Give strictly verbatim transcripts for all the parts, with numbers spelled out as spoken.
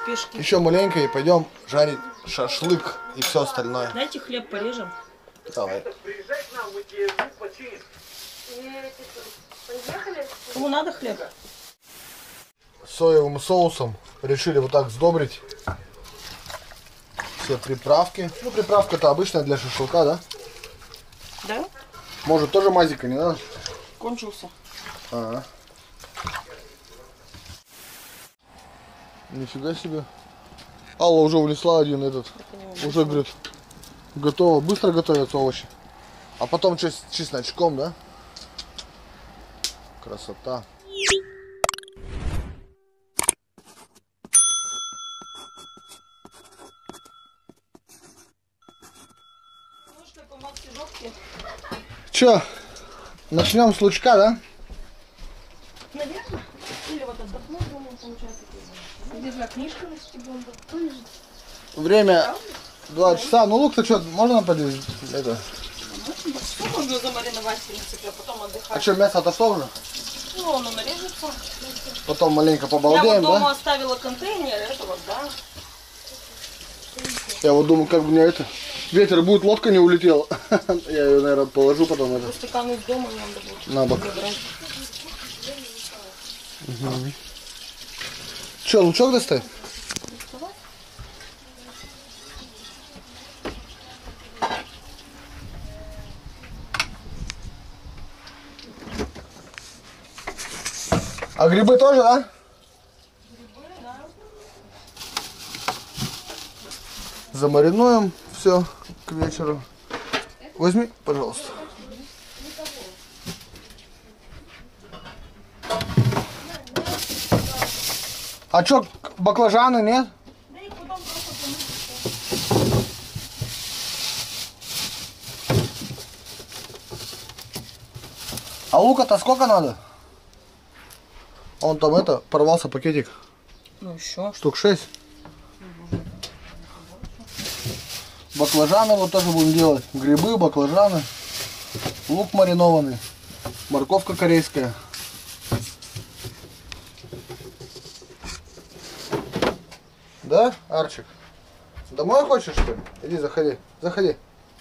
спешке. Еще маленько и пойдем жарить шашлык и все остальное. Дайте хлеб порежем. Давай. Кому надо хлеб? Соевым соусом решили вот так сдобрить все приправки. Ну, приправка-то обычная для шашлыка, да? Да? Может, тоже мазика не надо? Кончился. Ага. Нифига себе. Алла уже унесла один этот. Уже, говорит, готово. Быстро готовятся овощи. А потом чес чесночком, да? Красота. Че, начнем с лучка, да? Наверное. Или вот отдохнуть, думаю, получается. Где книжка на стебом лежит? Время два часа. Ну лук-то что, можно поделить? Это. Что можно замариновать, в принципе, а потом отдыхать? А что, мясо отошло уже? Ну, оно нарежется. Потом маленько Я побалдеем, вот дома да? оставила контейнер, это вот, да. Я вот думаю, как бы мне это... Ветер будет, лодка не улетела. Я ее, наверное, положу потом это. Стакан из дома надо будет. На бок. Угу. Че, лучок достать? А грибы тоже, да? Грибы, да. Замаринуем все к вечеру. Возьми, пожалуйста. А чё, баклажаны нет? Да их потом просто помыть. А лука-то сколько надо? Он там это, порвался пакетик. Ну еще. Штук шесть. Баклажаны вот тоже будем делать. Грибы, баклажаны. Лук маринованный. Морковка корейская. Да, Арчик? Домой хочешь, что ли? Иди, заходи. Заходи.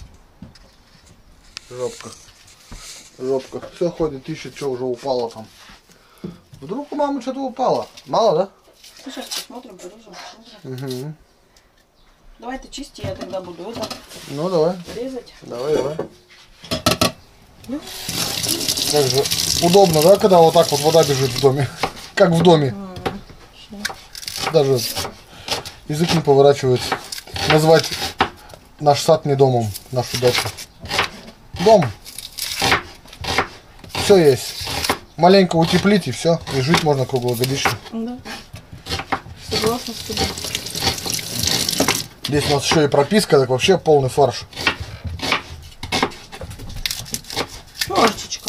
Жопка. Жопка. Все ходит, ищет, что уже упало там. Вдруг у мамы что-то упало. Мало, да? Сейчас посмотрим, порежем. Угу. Давай ты чисти, я тогда буду это Ну, давай. резать. Давай, давай. Как же удобно, да, когда вот так вот вода бежит в доме. Как в доме. Даже язык не поворачивается. Назвать наш сад не домом, нашу дачу. Дом. Все есть. Маленько утеплить и все. И жить можно круглогодично. Да. Согласна с тобой. Здесь у нас еще и прописка, так вообще полный фарш. Ложечка.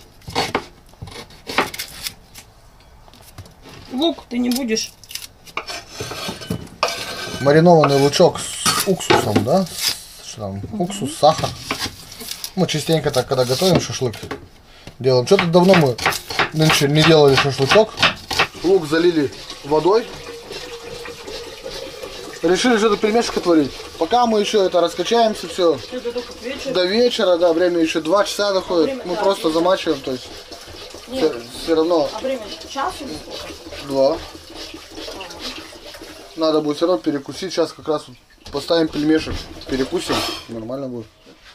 Лук ты не будешь? Маринованный лучок с уксусом, да? Что там? Уксус, сахар. Мы частенько так, когда готовим шашлык, делаем. Что-то давно мы нынче не делали шашлычок. Лук залили водой. Решили что-то пельмешка творить. Пока мы еще это раскачаемся, все. Вечер. До вечера, да, время еще два часа доходит. Время, мы да, просто время. замачиваем, то есть Нет. все, все равно А время час или сколько? два. Надо будет все равно перекусить. Сейчас как раз вот поставим пельмешек, перекусим, нормально будет.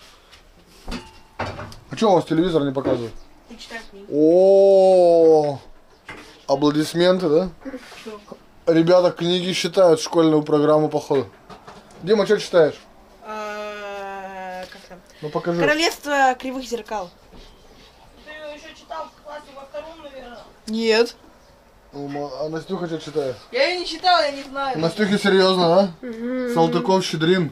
А что у вас телевизор не показывает? Ты читай книгу. О, аплодисменты, да? Что? Ребята книги считают, школьную программу, походу. Дима, что читаешь? Как там? Ну покажи. Королевство кривых зеркал. Ты ее еще читал в классе во втором, наверное? Нет. А Настюха что читает? Я ее не читала, я не знаю. Настюха серьезно, да? Угу. Салтыков, Щедрин.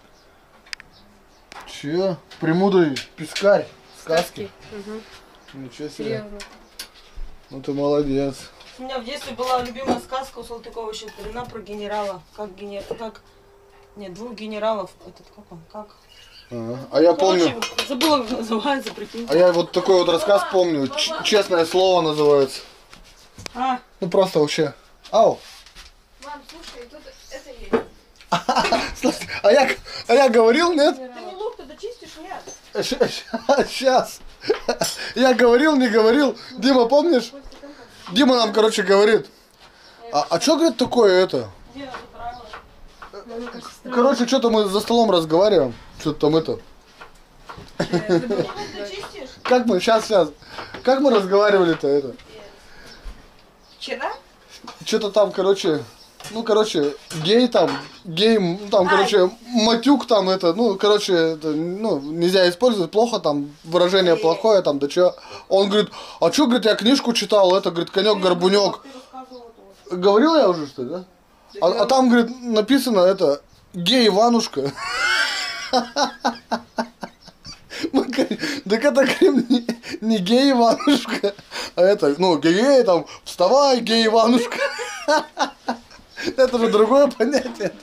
Че? Премудрый пескарь. Сказки. Угу. Ничего себе. Серьезно. Ну ты молодец. У меня в детстве была любимая сказка у Салтыкова Щедрина про генерала. Как генерал, как... Нет, двух генералов. Этот, как он, как? Ага. А я помню... Короче, забыла, как называется, прикинь. А я вот такой вот рассказ помню. Ч честное слово называется. А. Ну просто вообще. Ау. Ладно, слушай, тут это есть. Слушай, а я, а я говорил, нет? Ты не лук, ты дочистишь, нет? Сейчас. Я говорил, не говорил. Дима, помнишь? Дима нам, короче, говорит. А, а что, говорит, такое это? Короче, что-то мы за столом разговариваем. Что-то там это. Как мы, сейчас, сейчас. Как мы разговаривали-то это? Вчера? Что-то там, короче, ну, короче, гей там, гей, ну, там, короче, матюк там, это, ну, короче, это, ну, нельзя использовать, плохо там, выражение плохое там, да чё. Он говорит, а чё, говорит, я книжку читал, это, говорит, конек-горбунек. Говорил я уже, что ли, да? А, а там, говорит, написано, это, гей Иванушка. Мы говорим, так это, говорим, не, не гей Иванушка, а это, ну, гей, там, вставай, гей Иванушка. Это же другое понятие.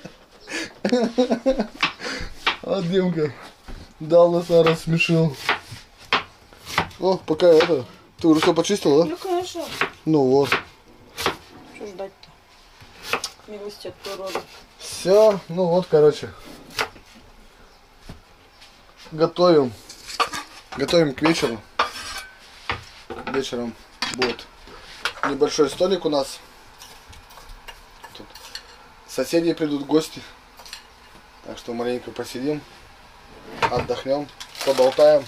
А Димка дал нас, рассмешил. О, пока это, ты уже все почистил, да? Ну, конечно. Ну вот. Что ждать-то? Милости от природы. Все, ну вот, короче. Готовим. Готовим к вечеру. Вечером будет небольшой столик у нас. Тут соседи придут, гости. Так что маленько посидим, отдохнем, поболтаем.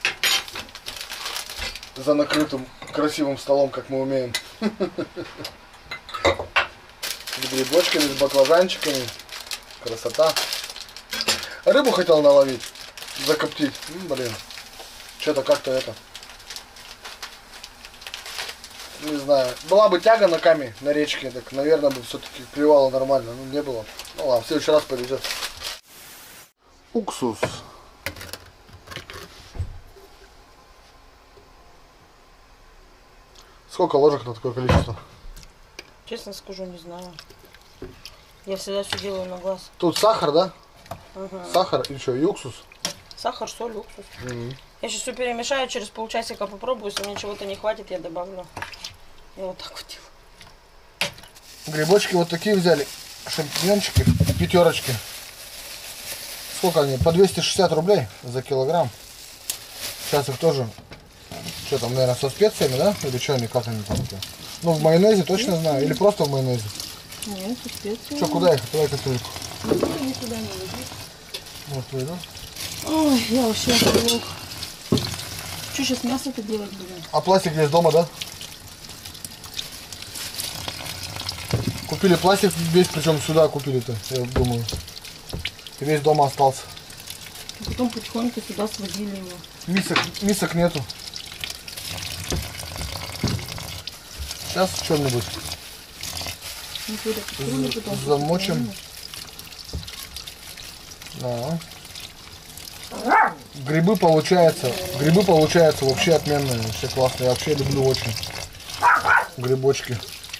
За накрытым красивым столом, как мы умеем. С грибочками, с баклажанчиками. Красота. Рыбу хотел наловить, закоптить. М, блин. Что-то как-то это. Не знаю. Была бы тяга на каме, на речке, так, наверное, бы все-таки клевало нормально. Ну, не было. Ну ладно, в следующий раз повезет. Уксус. Сколько ложек на такое количество? Честно скажу, не знаю. Я всегда все делаю на глаз. Тут сахар, да? Угу. Сахар и что, и уксус? Сахар, соль, уксус. Угу. Я сейчас все перемешаю, через полчасика попробую. Если мне чего-то не хватит, я добавлю. Я вот так вот делаю. Грибочки вот такие взяли. Шампиньончики, пятерочки. Сколько они? По двести шестьдесят рублей за килограмм. Сейчас их тоже, что там, наверное, со специями, да? Или что они, как они там? Ну, в майонезе точно знаю. Или просто в майонезе. Нет, со специями. Что, куда их? Давай кастрюльку. Никуда не лежит. Вот, твой, да? Ой, я вообще плохо. Что сейчас мясо-то делать будем? А пластик здесь дома, да? Купили пластик весь, причем сюда купили-то, я думаю. И весь дома остался. И потом потихоньку сюда свозили его. Мисок, мисок нету. Сейчас что-нибудь замочим. Да. Грибы получается, грибы получаются вообще отменные, вообще классные. Я вообще люблю очень грибочки.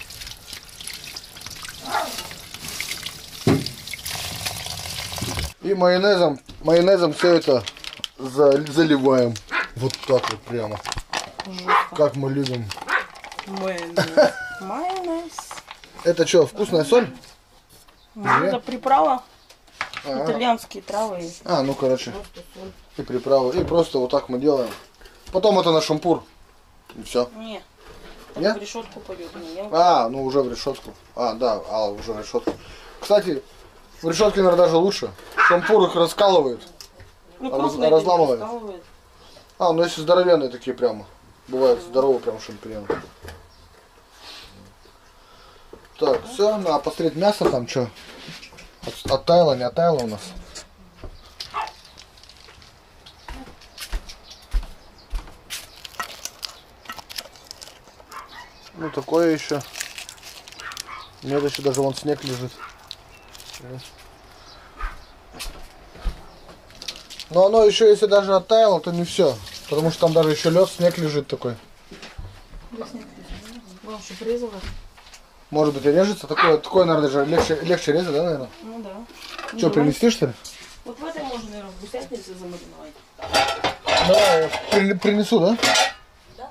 И майонезом, майонезом все это за, заливаем. Вот так вот прямо. Жестко. Как мы любим. Майонез. Майонез. Это что, вкусная соль? Ну, это приправа. А, Итальянские травы. а, ну короче. Просто соль. И приправы. И просто вот так мы делаем. Потом это на шампур. И все. Не. Нет? В решетку пойдет. Не, А, ну уже в решетку. А, да, а, уже в решетку. Кстати, в решетке, наверное, даже лучше. Шампур их раскалывает. ну, раз- крупные разламывает. раскалывает. А, ну если здоровенные такие прямо. Бывают здоровые прям шампиньоны. Так, все, надо посмотреть мясо там, что. Оттаяло, не оттаяло у нас. Ну такое еще. Нет, еще даже вон снег лежит. Но оно еще, если даже оттаяло, то не все. Потому что там даже еще лед, снег лежит такой. Вам что, порезала? Может быть и режется. Такое, такое наверное, даже легче, легче резать, да, наверное? Ну да. Ну, Что, давай. принести, что ли? Вот в этой можно, наверное, в гусятнице замариновать. Давай, я при- принесу, да? Да?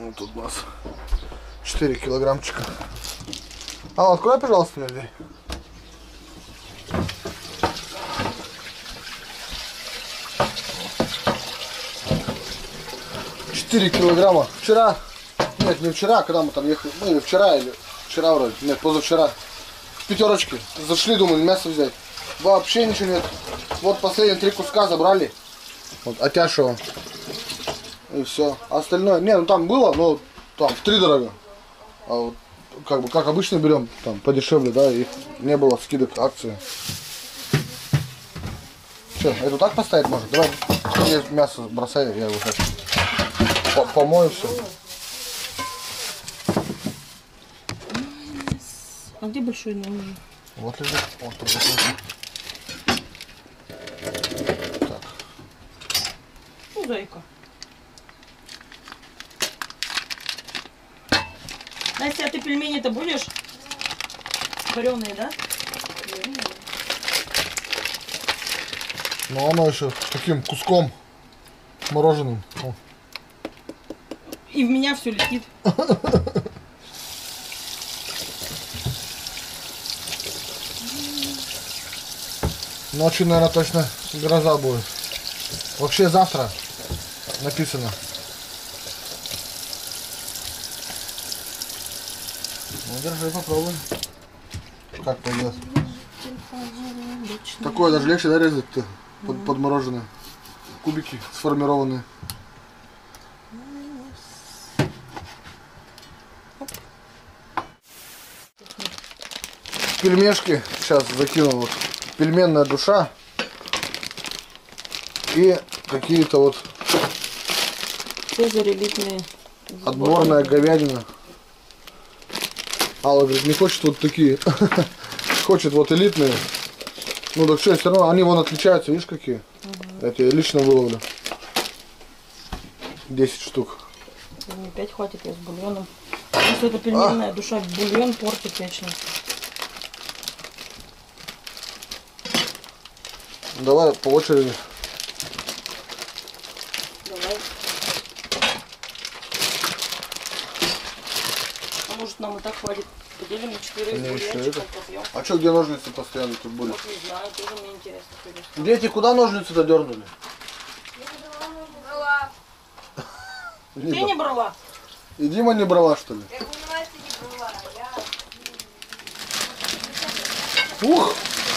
Вот тут у нас четыре килограммчика. А, открой, пожалуйста, мне дверь. четыре килограмма. Вчера, нет, не вчера, когда мы там ехали, ну или вчера, или вчера вроде, нет, позавчера. В пятерочке. Зашли, думали, мясо взять. Вообще ничего нет. Вот последние три куска забрали. Вот, отяшего. И все. Остальное, не, ну там было, но там в три дорого. А вот, как бы, как обычно берем, там, подешевле, да, и не было скидок, акции. Че, это так поставить можно? Давай, мне мясо бросай, я его сейчас помою все. А где большой нож? Вот лежит. Вот тут лежит. Так. Ну, зайка. Настя, а ты пельмени-то будешь? Вареные, да? Ну оно еще с таким куском мороженым. О. И в меня все летит. Ночью, наверное, точно гроза будет. Вообще завтра написано. Ну, держи, попробуй. Как пойдет. Такое даже легче, да, резать-то? Под, подмороженное. Кубики сформированные. Пельмешки сейчас закинул. Вот. Пельменная душа. И какие-то вот Цезарь элитные. отборная говядина. Алла говорит, не хочет вот такие. Хочет вот элитные. Ну так что, все равно они вон отличаются, видишь какие? Угу. Это я лично выловлю. десять штук. Мне пять хватит, я с бульоном. Если это пельменная а? душа, бульон портит вечно. Давай по очереди. Давай. А может нам и так хватит? Поделим на четыре бульончиков, попьем. А что, где ножницы постоянно тут были? Вот не знаю, тоже мне интересно. Конечно. Дети, куда ножницы-то дернули? Брала. Ты не брала? И Дима не брала, что ли? Я понимаю, ты не брала. Я... Ух!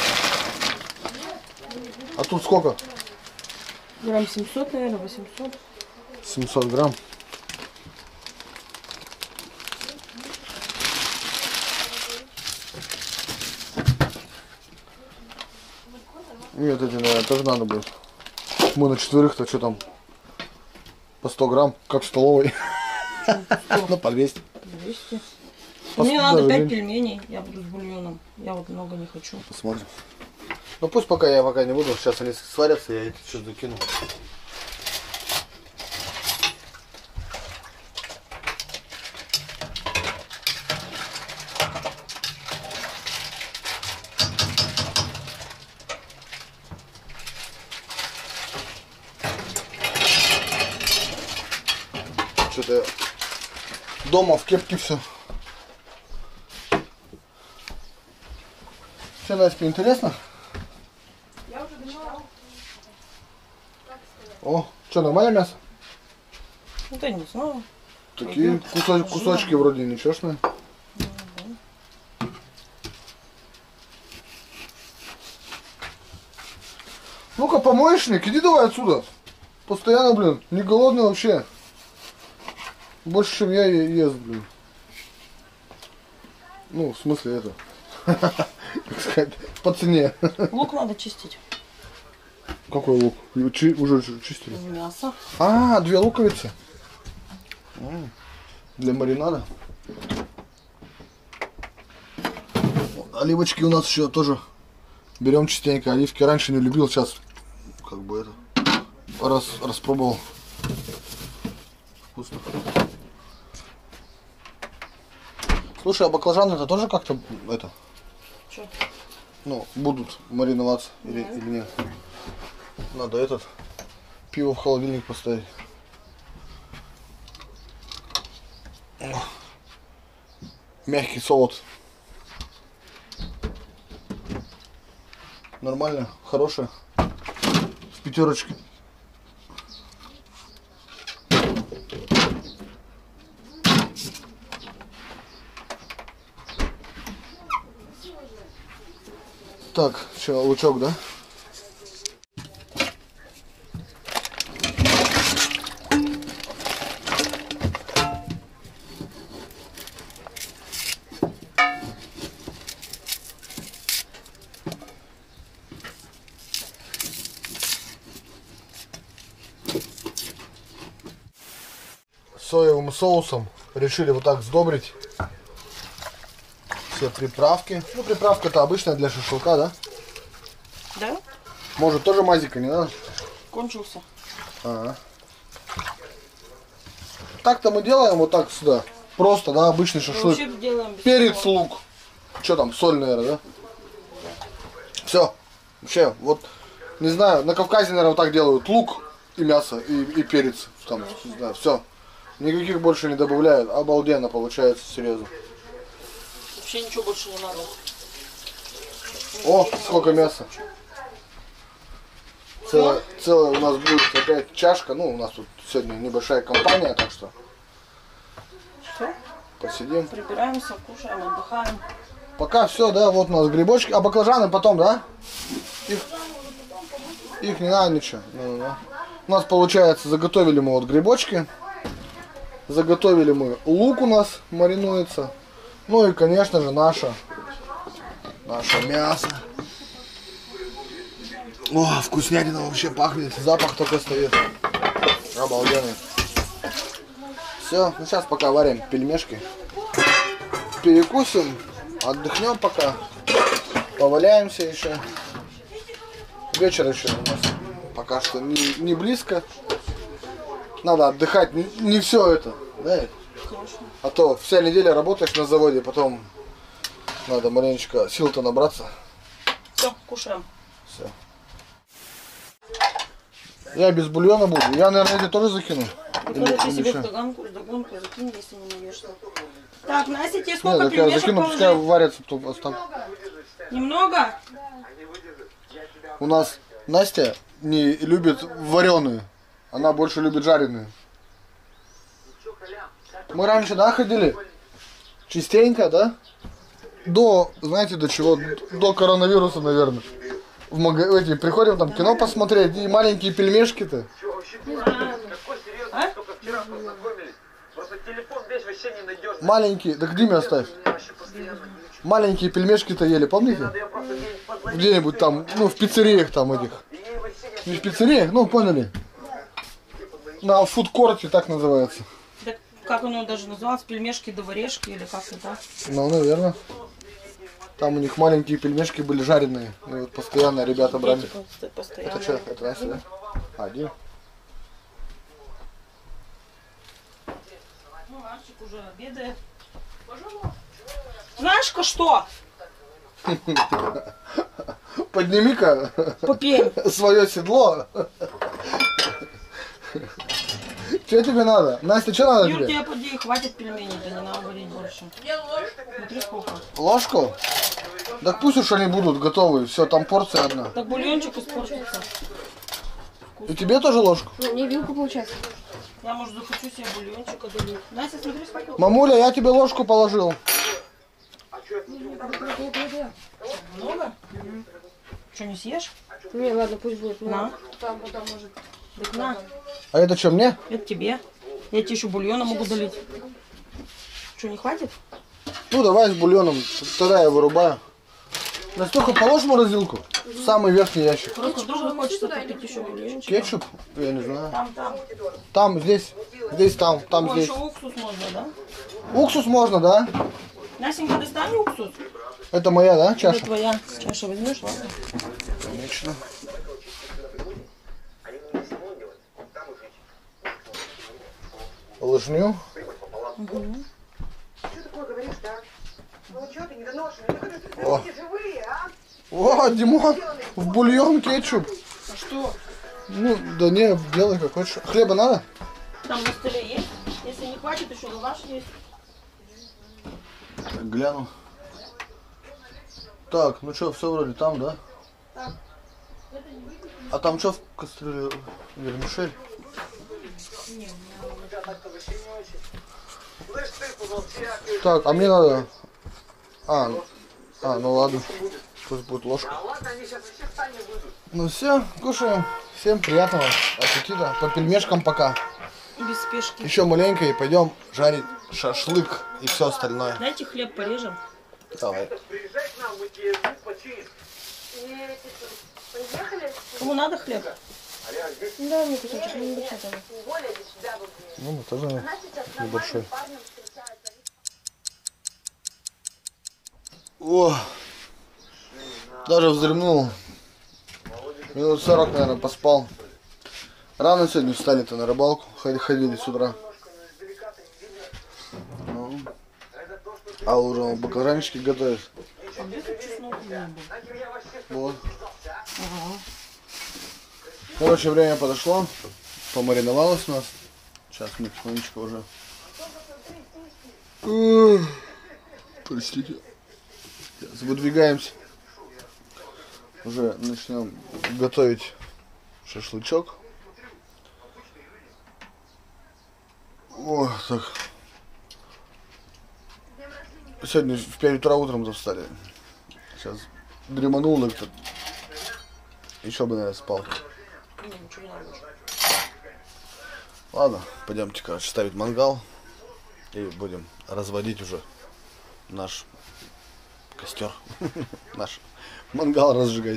А тут сколько? Грамм семьсот, наверное, восемьсот. семьсот грамм. Нет, эти, наверное, тоже надо будет. Мы на четверых-то что там? По сто грамм, как в столовой. Ну, по двести. двести. Мне надо пять пельменей, я буду с бульоном. Я вот много не хочу. Посмотрим. Ну пусть пока я пока не буду, сейчас они сварятся, я эти что-то закину. Что-то дома в кепке все. Что, Настя, интересно? Я уже дышала. О, что, нормальное мясо? Ну да не знаю. Такие кусо кусочки вроде ничегошные. Ну-ка, помоечник, иди давай отсюда. Постоянно, блин, не голодный вообще. Больше, чем я и ест, блин. Ну, в смысле это. Как сказать, по цене. Лук надо чистить. Какой лук? Чи уже чистили? Мясо. А, две луковицы. Для маринада. Оливочки у нас еще тоже берем частенько. Оливки раньше не любил, сейчас как бы это раз распробовал. Вкусно. Слушай, а баклажаны это тоже как-то это? Что? Ну, будут мариноваться или, или нет? Надо этот пиво в холодильник поставить. Мягкий соус. Нормально, хорошая. С пятерочки. Так, что, лучок, да? Соевым соусом решили вот так сдобрить все приправки. Ну, приправка-то обычная для шашлыка, да? Да? Может, тоже мазика не надо? Кончился. А-а. Так-то мы делаем вот так сюда. Просто, да, обычный шашлык. Вообще делаем без Перец, всего. лук. Что там, соль, наверное, да? Все. Вообще, вот, не знаю, на Кавказе, наверное, вот так делают. Лук и мясо, и, и перец. Там, не знаю, все. Никаких больше не добавляют. Обалденно получается, серьезно. Вообще ничего больше не надо. О, сколько мяса. Целая, целая у нас будет опять чашка. Ну, у нас тут сегодня небольшая компания, так что Все, посидим. прибираемся, кушаем, отдыхаем. Пока все, да, вот у нас грибочки. А баклажаны потом, да? Их, их не надо ничего. Ну, да. У нас получается, заготовили мы вот грибочки. Заготовили мы лук у нас маринуется. Ну и, конечно же, наше, наше мясо. О, вкуснятина вообще пахнет. Запах только стоит. Обалденный. Все, ну сейчас пока варим пельмешки. Перекусим, отдохнем пока. Поваляемся еще. Вечер еще у нас пока что не, не близко. Надо отдыхать, не, не все это, да? А то вся неделя работаешь на заводе, потом надо маленечко сил-то набраться. Все, кушаем. Все. Я без бульона буду. Я, наверное, эти тоже закину. Ну, Или- ты или себе что? в таганку, догонку закинь, если не наешь. Так, Настя, тебе Нет, сколько так я пельмешек закину, положить? пускай варятся тут остав. Немного? У нас Настя не любит вареные. Она больше любит жареные. Мы раньше, да, ходили? Частенько, да? До, знаете, до чего? До коронавируса, наверное. В мага... эти, приходим там кино посмотреть, и маленькие пельмешки-то. А? Только вчера познакомились. Просто телефон весь вообще ненадежный. Маленькие, да где меня оставь? Маленькие пельмешки-то ели, помните? Я просто где-нибудь позвонил. Где-нибудь там, ну, в пиццериях там этих. И ей вообще Не в пиццериях, ну, поняли. На фудкорте так называется. Так, как оно даже называлось? Пельмешки до варешки или как-то так? Ну, наверное. Там у них маленькие пельмешки были жареные. И вот постоянно ребята брали. Пост- Постоянно. Это что? Это Настя, да? А, один. Ну, Арчик уже обедает. Знаешь-ка что? Подними-ка Попей. свое седло. Что тебе надо? Настя, что надо Юр, тебе? тебе поди, хватит пельменей, да не надо варить больше. Смотри сколько. Ложку? Так пусть уж они будут готовы. Все, там порция одна. Так бульончик испортится. И тебе тоже ложку? Ну, мне вилку получается. Я, может, захочу себе бульончика долить. Настя, смотри сколько. Мамуля, я тебе ложку положил. Много? Что, не съешь? Не, ладно, пусть будет. Ну, На. там потом может. Так на. А это что, мне? Это тебе. Я тебе еще бульона могу долить. Что, не хватит? Ну, давай с бульоном. Тогда я вырубаю. Настюха, положь в морозилку. В самый верхний ящик. Просто тоже хочется попить еще бульончик. Кетчуп? Я не знаю. Там, там. Там, здесь. Здесь, там, там, О, здесь. еще уксус можно, да? Уксус можно, да? Настенька, достань уксус. Это моя, да, Это чаша? твоя. Чаша возьмешь, ладно? Конечно. Лыжню. Что такое говоришь, да? Ну что ты недоношенный? Ну как же О. люди живые, а? О, Димон, в бульон кетчуп. А что? Ну, да не, делай как хочешь. Хлеба надо? Там на столе есть. Если не хватит, еще лаваш есть. Так, гляну. Так, ну что, все вроде там, да? Так. А там что в кастрюле? Вермишель? Так, а мне надо... А, а, ну ладно. Пусть будет ложка. А ладно, они сейчас вообще в стане выйдут. Ну все, кушаем. Всем приятного аппетита. По пельмешкам пока. Без спешки. Еще маленько и пойдем жарить шашлык и все остальное. Дайте хлеб порежем. Давай. Приезжай к нам, мы тебе звук починим. Поехали? Кому надо хлеб? Ну, дай мне кусочек, не большой тоже. Ну, ну тоже небольшой. О, даже вздремнул. Минут сорок, наверное, поспал. Рано сегодня встали-то на рыбалку. Ходили с утра. Ну. А уже баклажанчики готовят. А где тут чеснок у меня был? Вот. Ага. Короче, время подошло. Помариновалось у нас. Сейчас мы тихонечко уже. Ух, простите. Сейчас выдвигаемся. Уже начнем готовить шашлычок. О, так. Сегодня в пять утра утром встали. Сейчас дреманул, так тут. Еще бы, наверное, спал. Не, ничего не надо. Ладно, пойдемте, короче, ставить мангал. И будем разводить уже наш костер. Наш мангал разжигать.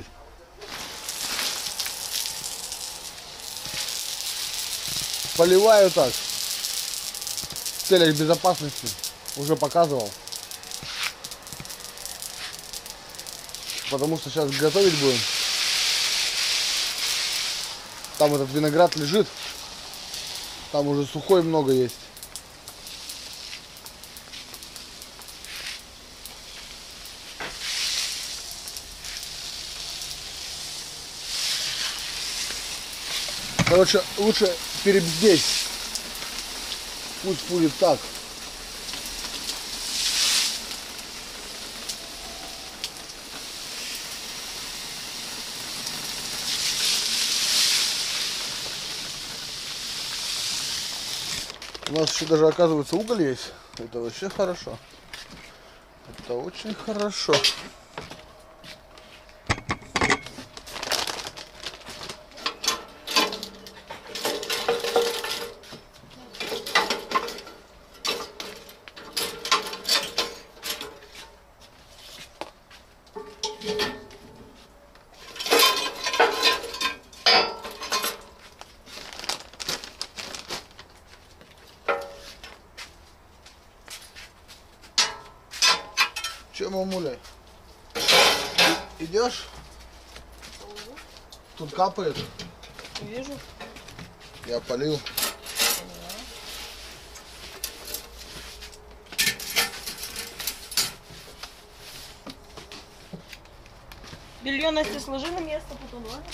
Поливаю так. В целях безопасности. Уже показывал. Потому что сейчас готовить будем. Там этот виноград лежит. Там уже сухой много есть. Короче, лучше перебздеть. Пусть будет так. У нас еще даже, оказывается, уголь есть. Это вообще хорошо. Это очень хорошо. Че, мамуля? Идешь? Тут капает. Вижу. Я полил. Белье, Настя, сложи на место, потом, ладно?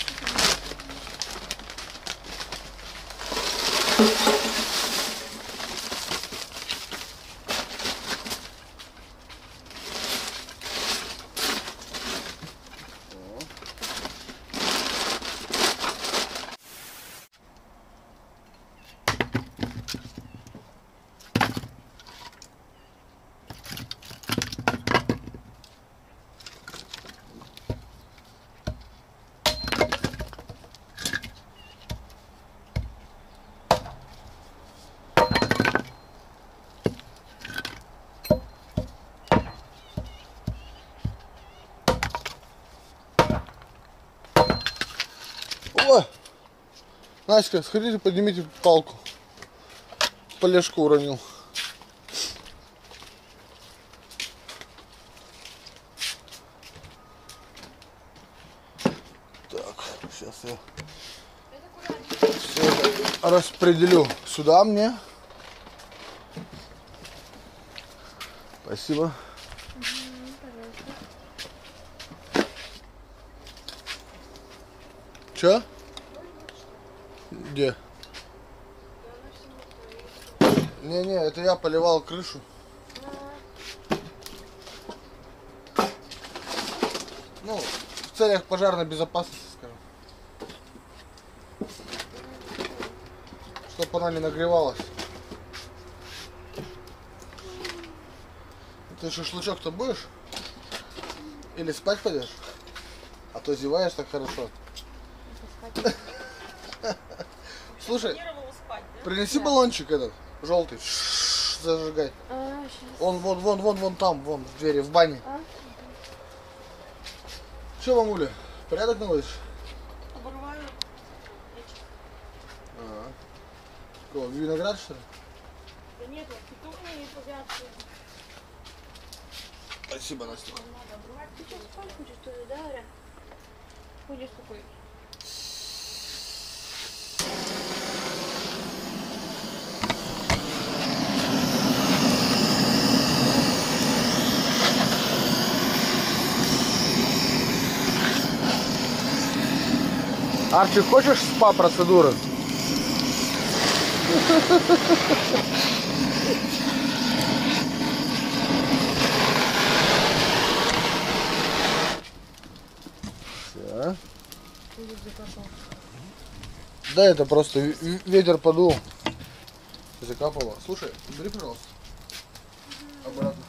О! Настя, сходите, поднимите палку. Полежку уронил. Так, сейчас я все это распределю сюда мне. Спасибо. Че? Где? Не-не, это я поливал крышу. Ну, в целях пожарной безопасности, скажем. Чтоб она не нагревалась. Ты шашлычок-то будешь? Или спать пойдешь? А то зеваешь так хорошо. Слушай, принеси баллончик этот, желтый. Зажигай. А, сейчас. Он вон, вон, вон, вон там, вон в двери, в бане. А? Че, мамуля, порядок наводишь? Обрываю. А, Кого, виноград, что ли? Да нет, вот петухи и погадки. Спасибо, Настя. Надо обрывать. Ты что, спать хочешь, что ли, да, Аря? Ходишь такой. Арчи, хочешь спа-процедуры? Все. Да, это просто в- ветер подул. Закапало. Слушай, убери, пожалуйста. Обратно.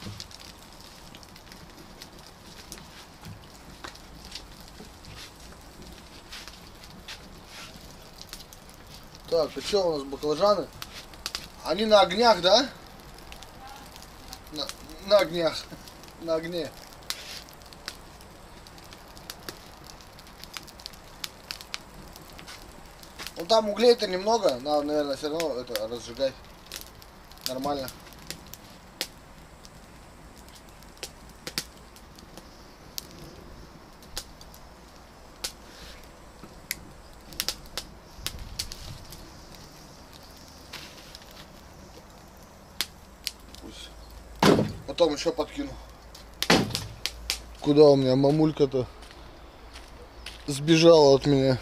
Так, и что у нас баклажаны? Они на огнях, да? На, на огнях. На огне. Ну там углей-то немного, надо, наверное, все равно это разжигать. Нормально. Пусть. Потом еще подкину. Куда у меня мамулька-то сбежала от меня?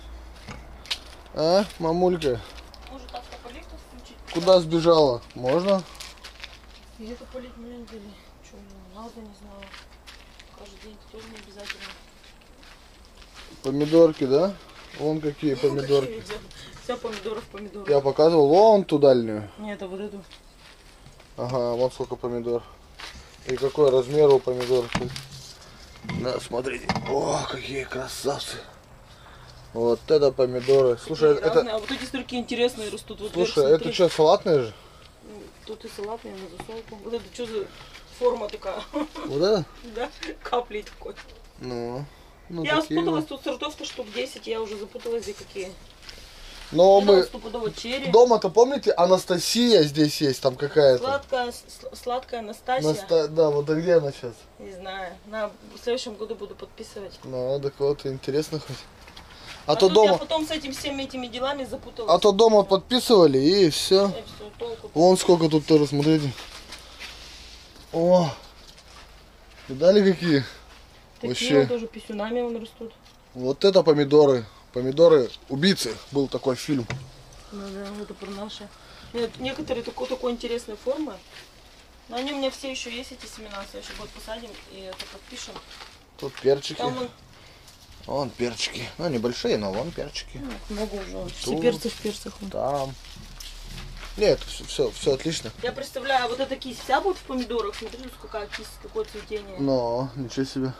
А, мамулька? Может автополив включить? Куда сбежала? Можно? Где-то полить момент или что, надо, не знаю. Каждый день тоже не обязательно. Помидорки, да? Вон какие помидорки. Вся помидоров, помидоров. Я показывал вон ту дальнюю. Нет, это вот эту. Ага, вот сколько помидор. И какой размер у помидор. Да, смотрите. О, какие красавцы. Вот это помидоры. Слушай, Такие это... разные. А вот эти столько интересные растут. Вот вверх, Слушай, это смотри. что, салатные же? Ну, тут и салатные на засолку. Вот это что за форма такая? Вот это? Да, каплей такой. Ну, ну Я такие спуталась, вот. тут сортов-то штук десять, я уже запуталась, где какие. Но Это мы... вот стопудово черри. Дома-то, помните, Анастасия здесь есть, там какая-то? Сладкая, с- сладкая Настасья. Наста... Да, вот а где она сейчас? Не знаю. На, в следующем году буду подписывать. Ну, так вот, интересно хоть. А, А, то тут я дома... потом с этими всеми этими делами запуталась. А то дома подписывали и все. И всё, толку. Вон сколько тут тоже, смотрите. О! Видали какие? Такие Вообще. вот тоже писюнами вон растут. Вот это помидоры. Помидоры убийцы. Был такой фильм. Ну да, это про наши. Нет, некоторые такой, такой интересной формы. Но они у меня все еще есть, эти семена. В следующий год посадим и это подпишем. Тут перчики. Там вон Вон перчики. Ну, небольшие, но вон перчики. ну, много уже. Все Тут. перцы в перцах. вон. Там. Нет, все, все, все отлично. Я представляю, вот эта кисть вся будет в помидорах. Смотри, какая кисть, какое цветение. Но, ничего себе.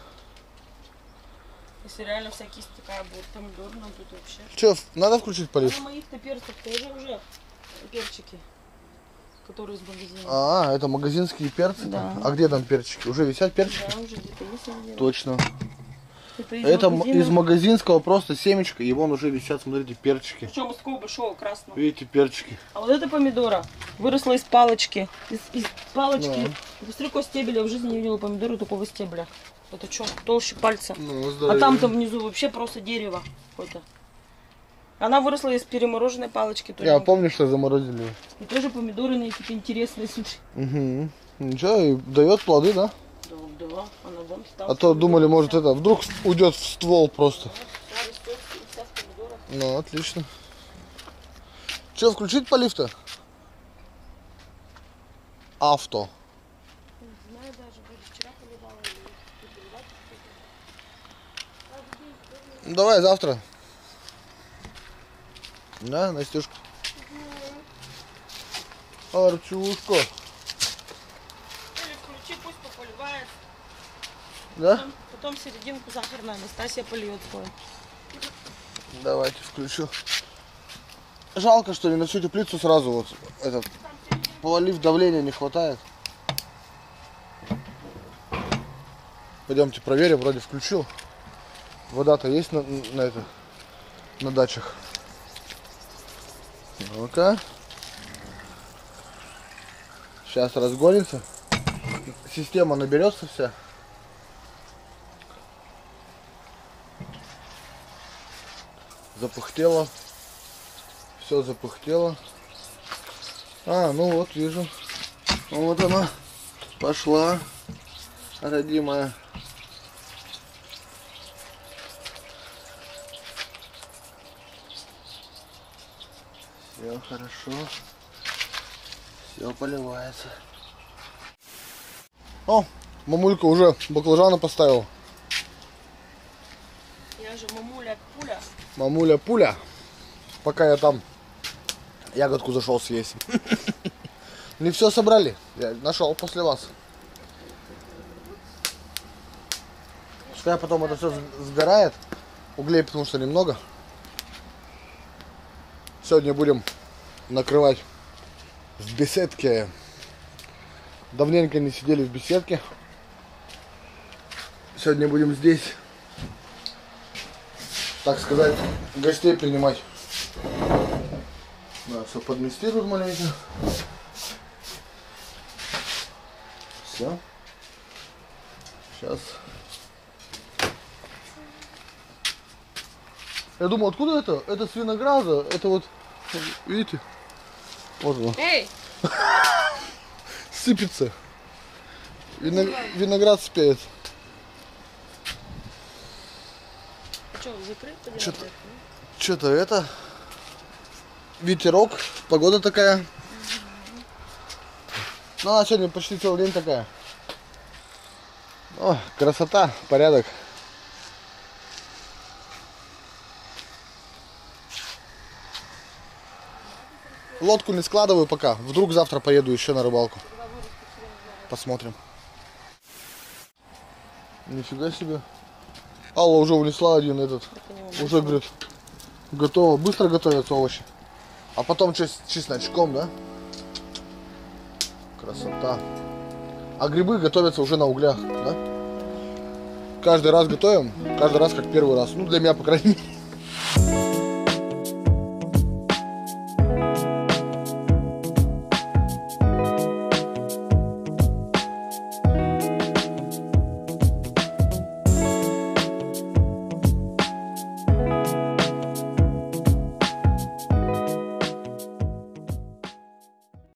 Если реально вся кисть такая будет помидорная, тут вообще. Че, надо включить А полив? на моих-то перцах тоже уже перчики, которые из магазина. А, это магазинские перцы? Да. А где там перчики? Уже висят перчики? Да, уже где-то есть наверное. Точно. Это из Это м- магазина. из магазинского просто семечко, и вон уже висят, смотрите, перчики. Причем из такого большого красного. Видите, перчики. А вот эта помидора выросла из палочки. Из, из палочки. Да. Посмотри, какой стебель. Я в жизни не видела помидоры такого стебля. Это что, толще пальца. Ну, А здоровье. там-то внизу вообще просто дерево какое-то. Она выросла из перемороженной палочки. Я Тоже. помню, что заморозили. И тоже помидоры на какие-то интересные, смотри. Угу. Ничего, и дает плоды, да? Да, да, она вон там. А то думали, может это, вдруг уйдет в ствол просто. Вся растет, и вся в помидорах. Ну, отлично. Че, включить полив-то? Авто. Не знаю даже, вроде вчера поливала или тут поливать. Ну, давай завтра. Да, Настюшка? Артюшка. Или включи, пусть пополивает. Да? Потом, потом серединку сахарная Настасья польет свой. Давайте включу. Жалко, что ли, на всю теплицу сразу вот этот повалив, давления не хватает. Пойдемте проверим, вроде включил. Вода-то есть на, на это, на дачах. Ну-ка. Сейчас разгонится. Система наберется вся. Запыхтело. Все запыхтело. А, ну вот, вижу. Вот она пошла, родимая. Все хорошо. Все поливается. О, мамулька уже баклажаны поставила. Я же мамуля пуля. Мамуля пуля. Пока я там ягодку зашел съесть. Не все собрали. Я нашел после вас. Пускай потом это все сгорает. Углей потому что немного. Сегодня будем накрывать в беседке. Давненько не сидели в беседке. Сегодня будем здесь, так сказать, гостей принимать. Да, все подмести тут маленько. Все. Сейчас. Я думаю, откуда это? Это с винограда. Это вот, видите? Вот оно. Эй! Сыпется. Вино... Виноград спеет. Что, закрыть? Что-то что-то это. Ветерок. Погода такая. Ну, она сегодня почти целый день такая. О, красота, порядок. Лодку не складываю пока. Вдруг завтра поеду еще на рыбалку. Посмотрим. Нифига себе. Алла уже унесла один этот. Уже, говорит, готово. Быстро готовятся овощи. А потом чес чесночком, да? Красота. А грибы готовятся уже на углях, да? Каждый раз готовим. Каждый раз как первый раз. Ну, для меня, по крайней мере.